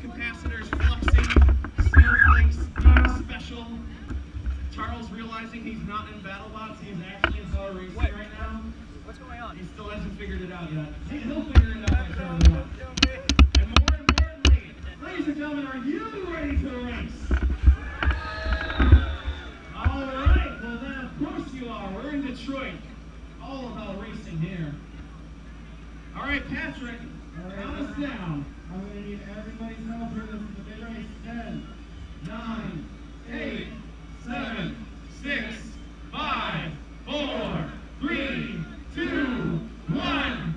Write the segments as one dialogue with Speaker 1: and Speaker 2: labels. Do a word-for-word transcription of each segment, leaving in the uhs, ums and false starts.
Speaker 1: capacitors fluxing, snowflakes being special. Charles realizing he's not in BattleBots, he's actually in Power Racing
Speaker 2: What?
Speaker 1: right now.
Speaker 2: What's going on?
Speaker 1: He still hasn't figured it out yet. He'll figure it out by showing up. And more importantly, ladies and gentlemen, are you ready to race? All right, well then of course you are. We're in Detroit. All about racing here. All right, Patrick, count us down.
Speaker 3: I'm going to need everybody's help here. This is the big race. ten,
Speaker 1: Nine, eight, seven, six, five, four, three, two, one.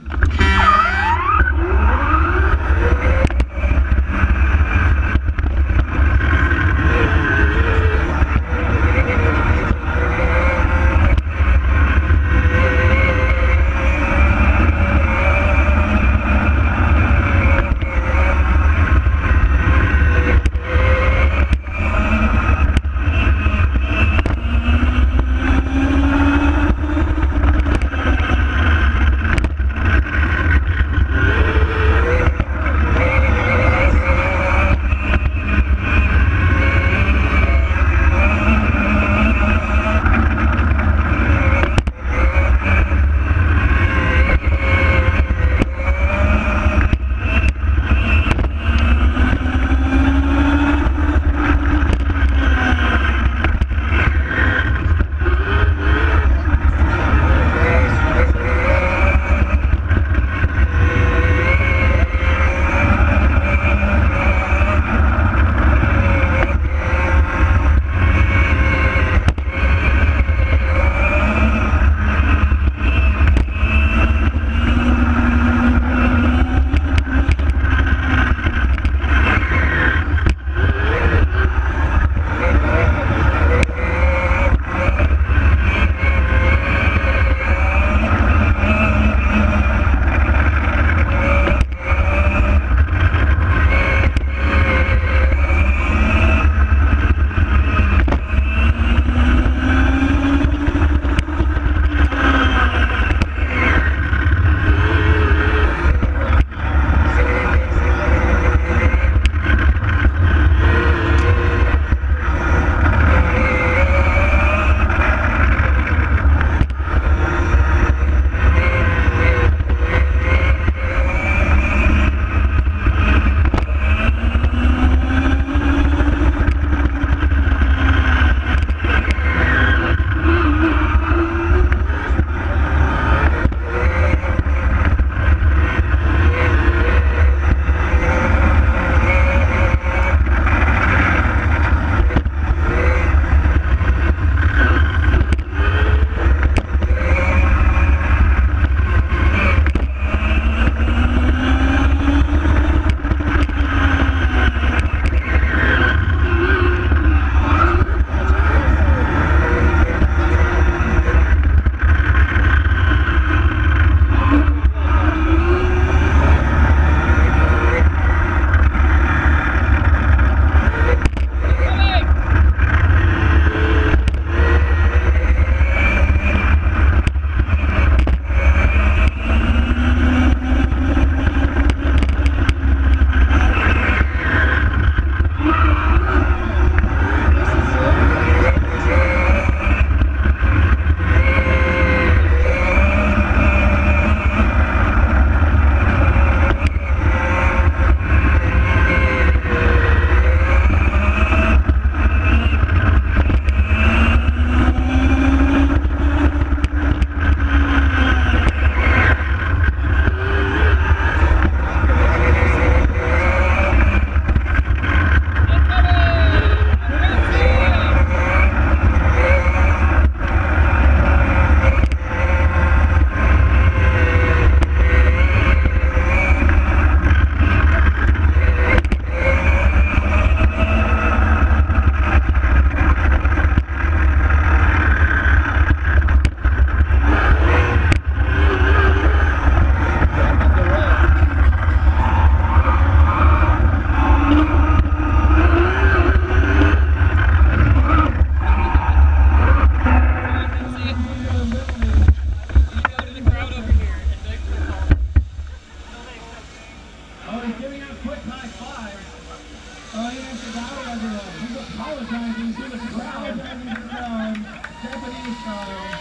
Speaker 1: Oh, he's giving out quick high fives.
Speaker 3: Oh, he has to bow everyone. He's apologizing to the crowd. Apologizing to the crowd. Japanese style.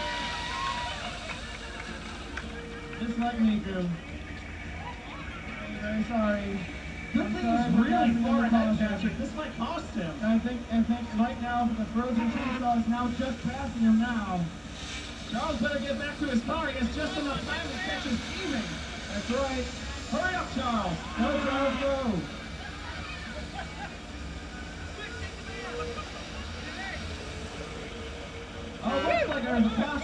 Speaker 3: Just like Miku. Very sorry.
Speaker 1: That
Speaker 3: I'm
Speaker 1: thing
Speaker 3: sorry
Speaker 1: is
Speaker 3: for
Speaker 1: really
Speaker 3: passing
Speaker 1: far
Speaker 3: the
Speaker 1: ahead,
Speaker 3: apology.
Speaker 1: Patrick. This might cost him.
Speaker 3: I think, I think right now the frozen chainsaw is now just passing him now.
Speaker 1: Charles better get back to his car. He has just enough time to catch his teammate.
Speaker 3: That's right.
Speaker 1: Hurry up, Charles.
Speaker 3: Go, Charles, go. Oh, looks like there's a pass